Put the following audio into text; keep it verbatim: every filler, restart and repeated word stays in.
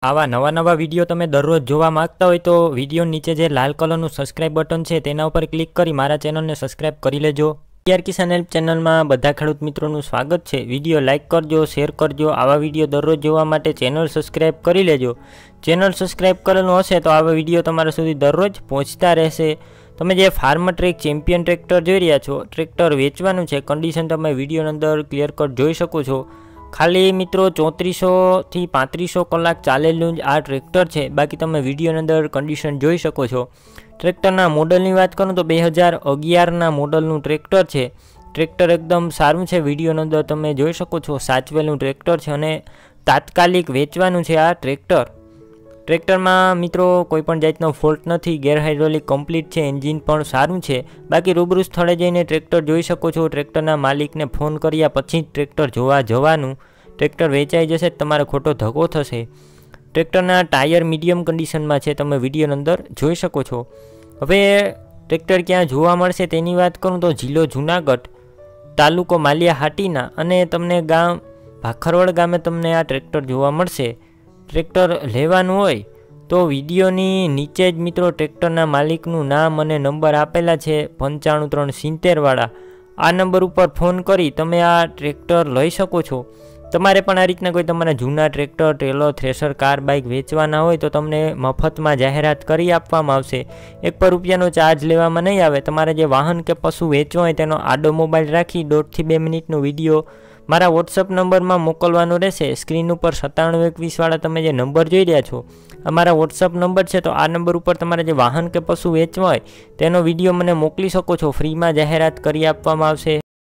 આવા નવા નવા વિડીયો તમે દરરોજ જોવા માંગતા હોય તો વિડીયો નીચે જે લાલ કલરનું સબસ્ક્રાઇબ બટન છે તેના ઉપર ક્લિક કરી મારા ચેનલને સબસ્ક્રાઇબ કરી લેજો। કેઆર કિસાન હેલ્પ ચેનલમાં બધા ખેડૂત મિત્રોનું સ્વાગત છે। વિડીયો લાઇક કરજો, શેર કરજો। આવા વિડીયો દરરોજ જોવા માટે ચેનલ સબસ્ક્રાઇબ કરી લેજો। ચેનલ સબસ્ક્રાઇબ કરેલું હશે તો આવા વિડીયો તમારા સુધી દરરોજ પહોંચતા રહેશે। તમે જે ફાર્મર ટ્રેક ચેમ્પિયન ટ્રેક્ટર જોઈ રહ્યા છો, ટ્રેક્ટર વેચવાનું છે, કન્ડિશન તમે વિડીયોની અંદર ક્લિયર કટ જોઈ શકો છો। ખાલી મિત્રો ચોત્રીસો થી પાંત્રીસો કલાક ચાલેલું જ આ ટ્રેક્ટર છે। બાકી તમે વિડીયોની અંદર કન્ડિશન જોઈ શકો છો। ટ્રેક્ટરના મોડલની વાત કરું તો બે હજાર અગિયારના મોડલનું ટ્રેક્ટર છે। ટ્રેક્ટર એકદમ સારું છે, વિડીયોની અંદર તમે જોઈ શકો છો। સાચવેલું ટ્રેક્ટર છે અને તાત્કાલિક વેચવાનું છે આ ટ્રેક્ટર। ટ્રેક્ટરમાં મિત્રો કોઈપણ જાતનો ફોલ્ટ નથી, ગેર હાઇડ્રોલિક કમ્પ્લીટ છે, એન્જિન પણ સારું છે। બાકી રૂબરૂ સ્થળે જઈને ટ્રેક્ટર જોઈ શકો છો। ટ્રેક્ટરના માલિકને ફોન કર્યા પછી જ ટ્રેક્ટર જોવા જવાનું। ટ્રેક્ટર વેચાઈ જશે તમારે ખોટો ધક્કો થશે। ટ્રેક્ટરના ટાયર મીડિયમ કન્ડિશનમાં છે, તમે વિડીયોની અંદર જોઈ શકો છો। હવે ટ્રેક્ટર ક્યાં જોવા મળશે તેની વાત કરું તો જિલ્લો જુનાગઢ, તાલુકો માલિયા હાટીના અને તમને ગામ ભાખરવડ ગામે તમને આ ટ્રેક્ટર જોવા મળશે। ટ્રેક્ટર લેવાનું હોય તો વિડીયોની નીચે જ મિત્રો ટ્રેક્ટરના માલિકનું નામ અને નંબર આપેલા છે પંચાણું ત્રણ સિત્તેર વાળા। આ નંબર ઉપર ફોન કરી તમે આ ટ્રેક્ટર લઈ શકો છો। તમારે પણ આ રીતના કોઈ તમારા જૂના tractor, trailer, thresher, car, bike વેચવાના હોય તો તમને મફતમાં જાહેરાત કરી આપવામાં આવશે। એક પર રૂપિયાનો ચાર્જ લેવામાં નહીં આવે। તમારે જે વાહન કે પશુ વેચવા હોય તેનો આડો મોબાઈલ રાખી દોઢથી બે મિનિટનો વિડીયો મારા વોટ્સઅપ નંબરમાં મોકલવાનો રહેશે। સ્ક્રીન ઉપર સત્તાણું એકવીસ વાળા તમે જે નંબર જોઈ રહ્યા છો અમારા વોટ્સઅપ નંબર છે, તો આ નંબર ઉપર તમારે જે વાહન કે પશુ વેચવા હોય તેનો વિડીયો મને મોકલી શકો છો। ફ્રીમાં જાહેરાત કરી આપવામાં આવશે।